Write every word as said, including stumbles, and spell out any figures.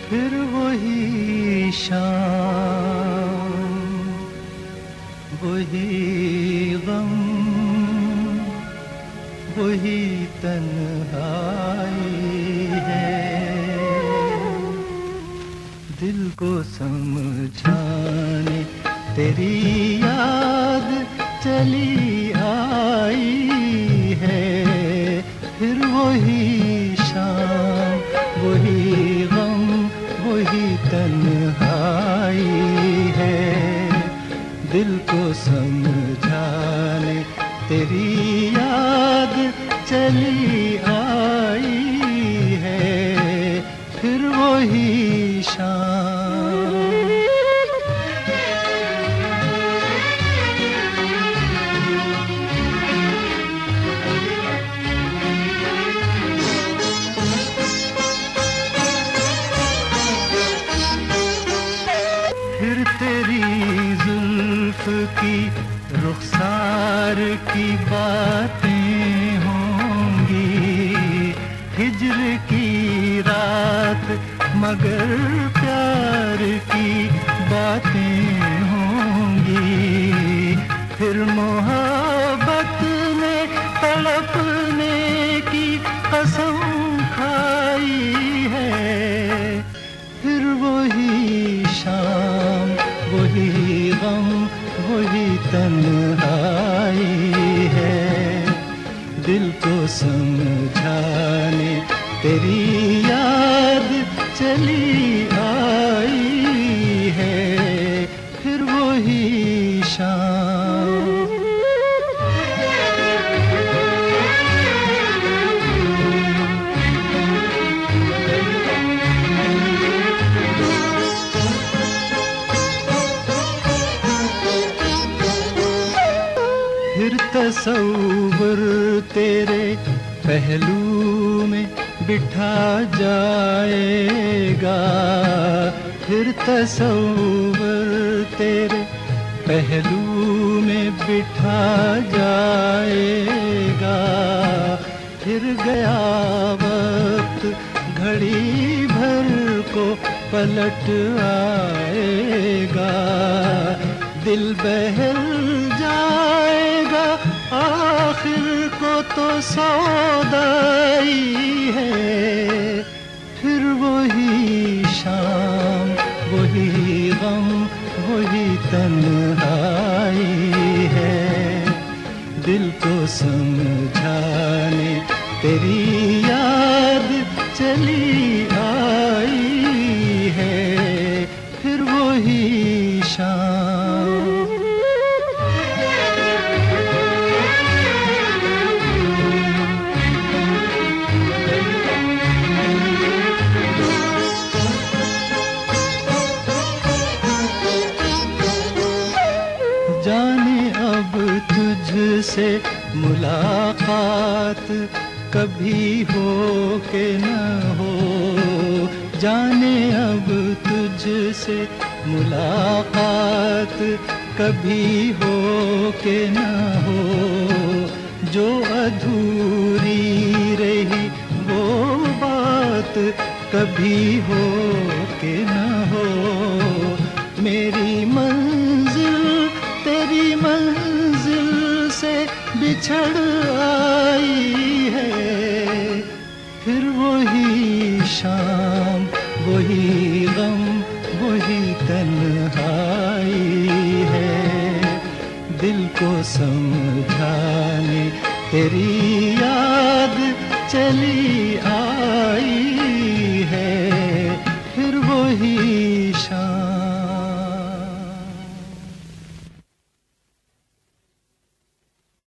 फिर वही शाम, वही गम, वही तन्हाई है। दिल को समझाने तेरी याद चली आई है। फिर वही शाम, वही गम, वही तन्हाई है। दिल को समझाने तेरी याद चली आई है। फिर वही शाम। फिर तेरी जुल्फ की रुखसार की बातें होंगी। हिज्र की रात मगर प्यार की बातें होंगी। फिर मोहब्बत में तड़पने की कसम खाई है। फिर वही शाम, वही गम, वही तन्हाई है। दिल को समझाने तेरी याद चली आई है। फिर वही शाम। फिर तसव्वुर तेरे पहलू में बिठा जाएगा। फिर तसव्वुर तेरे पहलू में बिठा जाएगा। फिर गया वक्त घड़ी भर को पलट आएगा। दिल बहल जाएगा आखिर को तो सौदाई है। फिर वही शाम, वही गम, वही तन्हाई है। दिल को समझाने तेरी याद चली आई है। फिर वही शाम। जाने अब तुझसे मुलाकात कभी हो के न हो। जाने अब तुझसे मुलाकात कभी हो के न हो। जो अधूरी रही वो बात कभी हो के न हो। मेरी मंजिल तेरी मंजिल से बिछड़ आई है। फिर वही शाम, वही गम, वही तन्हाई है। दिल को समझाने तेरी याद चली आ